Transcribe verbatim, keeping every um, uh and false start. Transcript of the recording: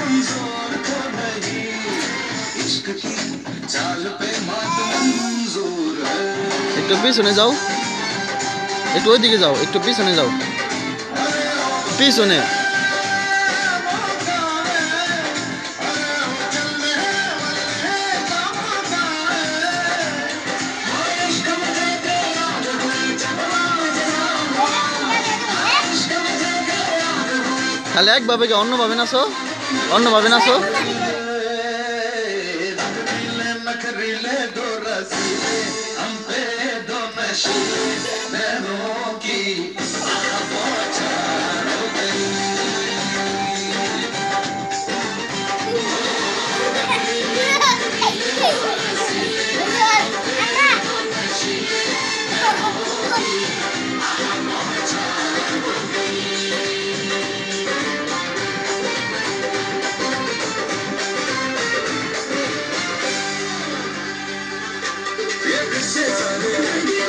कमजोर तो नहीं, इश्क की चाल पे मत मंजूर है। একটু পিছনে যাও, একটু ওইদিকে যাও, একটু পিছনে যাও, পিছনে। তাহলে একভাবে কি অন্যভাবে নাচো, অন্যভাবে নাচো। ये